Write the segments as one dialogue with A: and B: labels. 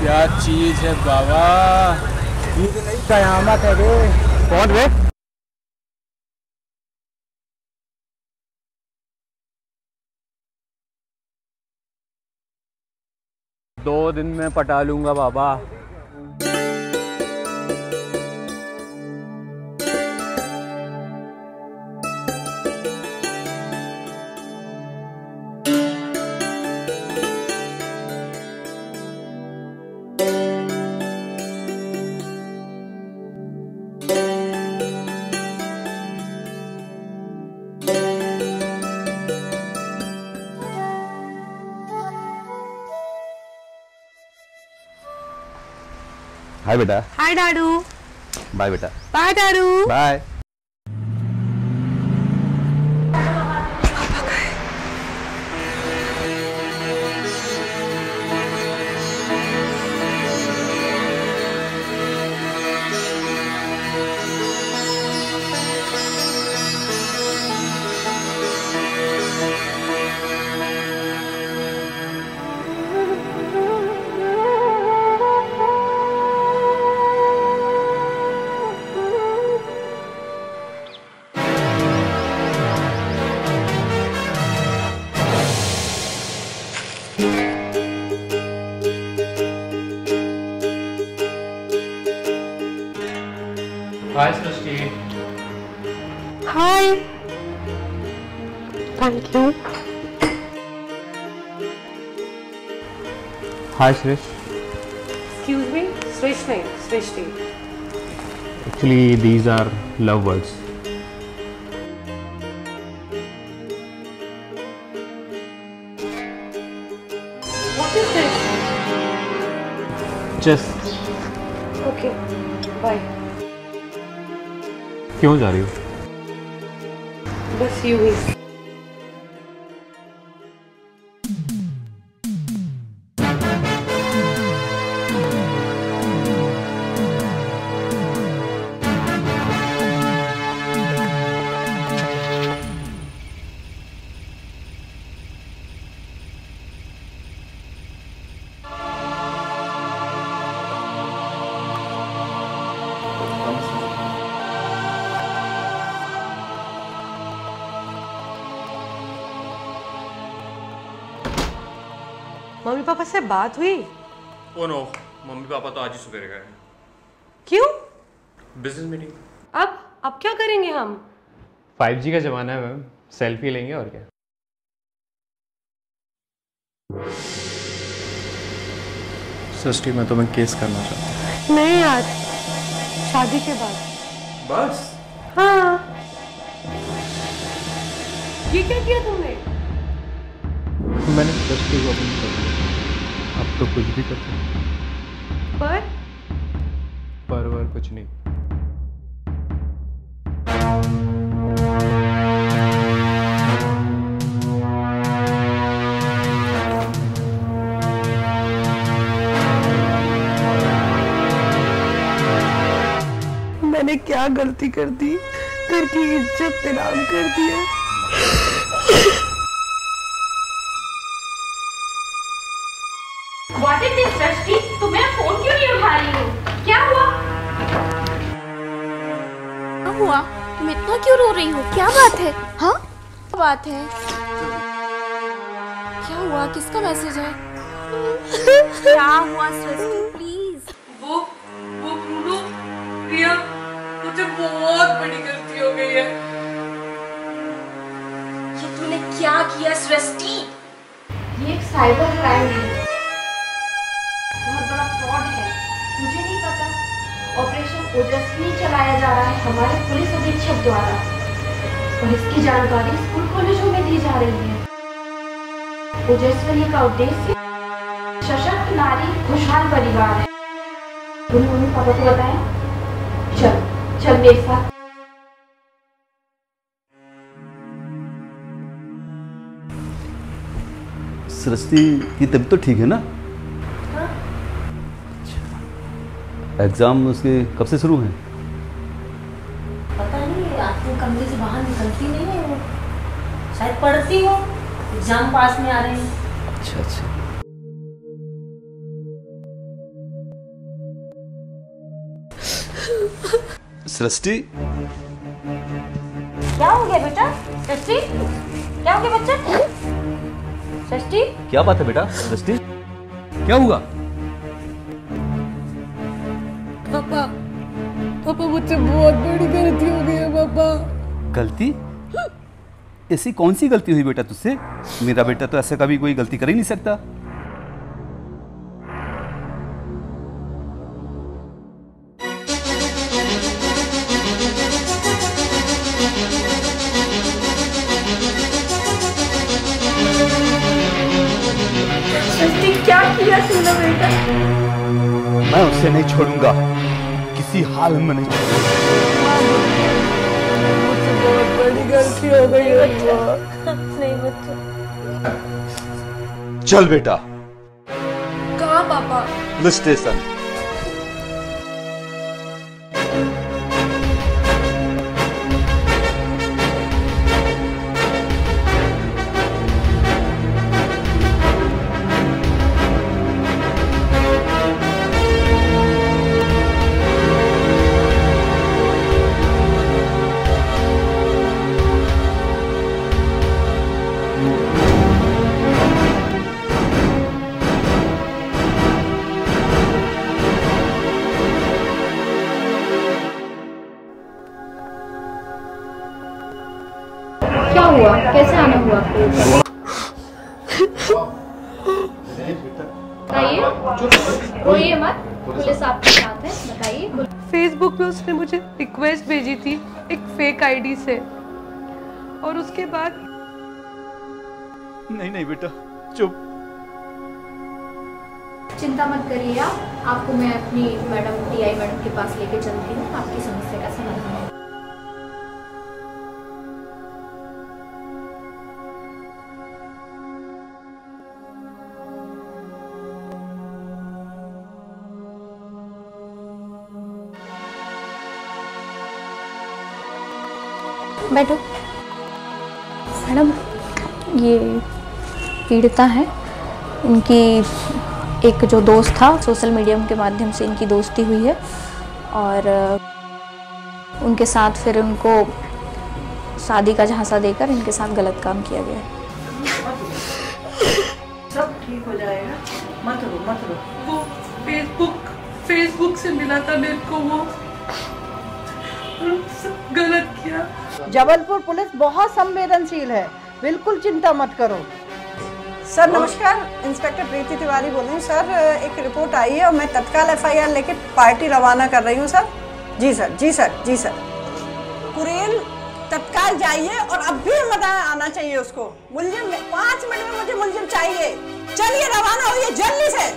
A: क्या चीज है बाबा, ईद नहीं कयामत है रे। कौन रे? दो दिन में पटा लूंगा बाबा।
B: हाय बेटा।
C: हाय डाडू।
B: बाय बेटा।
C: बाय डाडू।
B: Bye.
A: Hi Srishti.
C: Hi. Thank you.
B: Hi Shresh.
C: Excuse me, Shreshth नहीं, Srishti.
B: Actually these are love words.
C: What is this?
B: Just.
C: Okay, bye.
B: क्यों जा रही हो?
C: बस यूं ही। मम्मी पापा से बात हुई?
A: ओ नो, मम्मी पापा तो आज ही सुबह गए।
C: क्यों?
A: Business meeting.
C: अब क्या करेंगे हम?
B: 5G का जमाना है मैम, सेल्फी लेंगे और क्या।
A: सृष्टि, मैं तुम्हें केस करना चाहता हूँ।
C: नहीं यार, शादी के बाद।
A: बस?
C: हाँ। ये क्या किया तुमने?
B: मैंने सृष्टि को अपनी कर लिया, अब तो कुछ भी कर सकते। पर कुछ नहीं।
C: मैंने क्या गलती कर दी? घर की इज्जत नीलाम कर दी है।
D: What is this, सृष्टि? तुम मेरा फोन क्यों नहीं उठा रही हो? क्या हुआ?
E: क्या हुआ? तुम इतना क्यों रो रही हो? क्या बात है? हाँ? क्या बात है? क्या हुआ? किसका मैसेज है? क्या हुआ सृष्टि? प्लीज।
C: वो ब्रूनो, प्रिया, मुझे बहुत बड़ी गलती हो गई है।
D: ये तूने क्या किया सृष्टि? ये एक साइबर क्राइम है, बहुत बड़ा फ्रॉड है। मुझे नहीं पता। ऑपरेशन ओजस्वी चलाया जा रहा है हमारे पुलिस अधीक्षक द्वारा, और इसकी जानकारी स्कूल कॉलेजों में दी जा रही है। ओजस्वी का उद्देश्य सशक्त नारी खुशहाल परिवार है। तुम मम्मी पापा को बताएं? चल मेरे साथ।
B: सृष्टि की तबीयत तो ठीक है ना?
D: हाँ?
B: अच्छा। एग्जाम उसके कब से शुरू हैं?
D: पता नहीं, आपको कमरे से बाहर निकलती नहीं है वो, शायद पढ़ती हो। एग्जाम पास में आ रहे हैं।
B: अच्छा।
F: सृष्टि,
D: क्या हो गया बेटा? सृष्टि, क्या हो गया बच्चा? सृष्टि,
F: क्या बात है बेटा? सृष्टि, क्या हुआ?
C: पापा, पापा मुझसे बहुत बड़ी गलती हो गई है पापा।
F: गलती? ऐसी कौन सी गलती हुई बेटा तुझसे? मेरा बेटा तो ऐसे कभी कोई गलती कर ही नहीं सकता।
D: सृष्टि क्या किया तूने बेटा?
F: मैं उसे नहीं छोड़ूंगा, किसी हाल में नहीं छोड़ूंगा।
C: मुझसे बहुत बड़ी गलती हो गई है
D: नहीं बच्चा।
F: चल बेटा,
E: कहाँ पापा?
F: Police station.
D: क्या हुआ? कैसे आना हुआ आपको? बताइए, रोइए मत, पुलिस आपके साथ है, बताइए।
C: फेसबुक पे उसने मुझे रिक्वेस्ट भेजी थी एक फेक आईडी से, और उसके बाद
F: नहीं बेटा, चुप।
D: चिंता मत करिए आप, आपको मैं अपनी मैडम टीआई मैडम के पास लेके चलती हूँ, आपकी समस्या का समाधान। बैठो। मैडम, ये पीड़िता है, इनकी एक जो दोस्त था, सोशल मीडिया के माध्यम से इनकी दोस्ती हुई है, और उनके साथ फिर उनको शादी का झांसा देकर इनके साथ गलत काम किया गया है।
G: सब ठीक हो जाएगा, मत रो।
C: वो फेसबुक से मिला था मेरे को, वो गलत किया।
G: जबलपुर पुलिस बहुत संवेदनशील है, बिल्कुल चिंता मत करो। सर नमस्कार, इंस्पेक्टर प्रीति तिवारी बोल रही हूँ। सर एक रिपोर्ट आई है और मैं तत्काल एफआईआर लेके पार्टी रवाना कर रही हूँ सर। जी सर। कुरेल तत्काल जाइए और अब भी आना चाहिए उसको। मुलजिम 5 मिनट में मुझे मुलजिम चाहिए। चलिए रवाना होइए जल्दी से।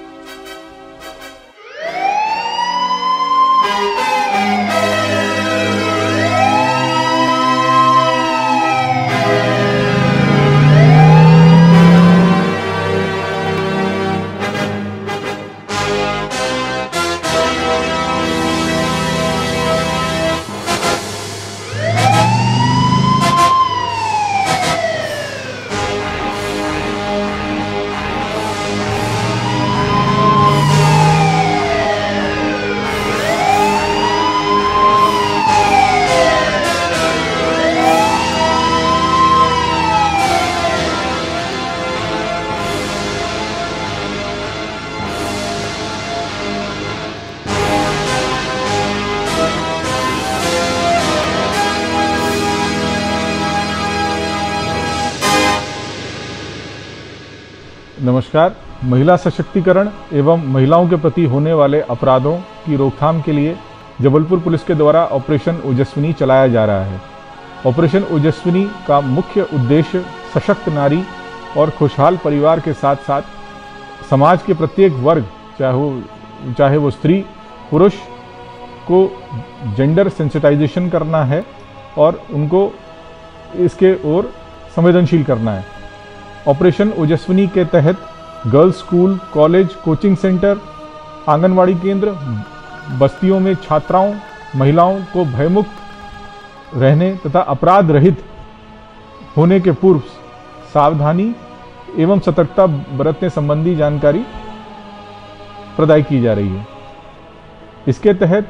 B: नमस्कार। महिला सशक्तिकरण एवं महिलाओं के प्रति होने वाले अपराधों की रोकथाम के लिए जबलपुर पुलिस के द्वारा ऑपरेशन ओजस्विनी चलाया जा रहा है। ऑपरेशन ओजस्विनी का मुख्य उद्देश्य सशक्त नारी और खुशहाल परिवार के साथ साथ समाज के प्रत्येक वर्ग, चाहे वो स्त्री पुरुष, को जेंडर सेंसिटाइजेशन करना है और उनको इसके ओर संवेदनशील करना है। ऑपरेशन ओजस्विनी के तहत girls school, college, coaching centre, anganwadi केंद्र, बस्तियों में छात्राओं, महिलाओं को भयमुक्त रहने तथा अपराध रहित होने के पूर्व सावधानी एवं सतर्कता बरतने संबंधी जानकारी प्रदान की जा रही है। इसके तहत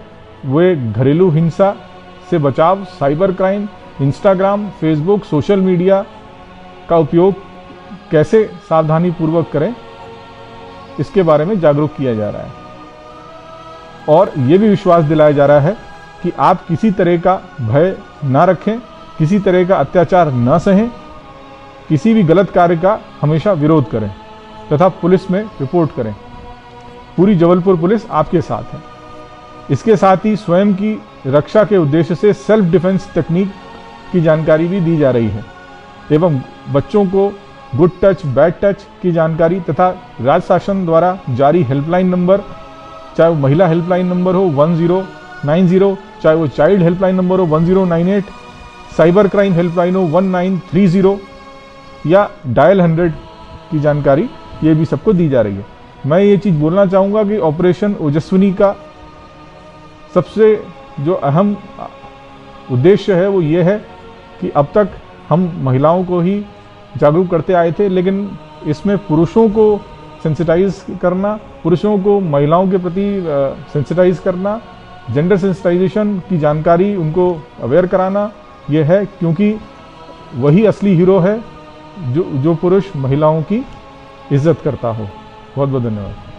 B: वे घरेलू हिंसा से बचाव, cyber crime, Instagram, Facebook, social media का उपयोग कैसे सावधानी पूर्वक करें, इसके बारे में जागरूक किया जा रहा है। और ये भी विश्वास दिलाया जा रहा है कि आप किसी तरह का भय ना रखें, किसी तरह का अत्याचार न सहें, किसी भी गलत कार्य का हमेशा विरोध करें तथा पुलिस में रिपोर्ट करें। पूरी जबलपुर पुलिस आपके साथ है। इसके साथ ही स्वयं की रक्षा के उद्देश्य से सेल्फ डिफेंस तकनीक की जानकारी भी दी जा रही है एवं बच्चों को गुड टच, बैड टच की जानकारी तथा राज्य शासन द्वारा जारी हेल्पलाइन नंबर, चाहे वो महिला हेल्पलाइन नंबर हो 1090, चाहे वो चाइल्ड हेल्पलाइन नंबर हो 1098, साइबर क्राइम हेल्पलाइन हो 1930 या डायल 100 की जानकारी, ये भी सबको दी जा रही है। मैं ये चीज़ बोलना चाहूँगा कि ऑपरेशन ओजस्विनी का सबसे जो अहम उद्देश्य है वो ये है कि अब तक हम महिलाओं को ही जागरूक करते आए थे, लेकिन इसमें पुरुषों को सेंसिटाइज करना, पुरुषों को महिलाओं के प्रति सेंसिटाइज करना, जेंडर सेंसिटाइजेशन की जानकारी उनको अवेयर कराना, ये है क्योंकि वही असली हीरो है जो पुरुष महिलाओं की इज्जत करता हो। बहुत बहुत धन्यवाद।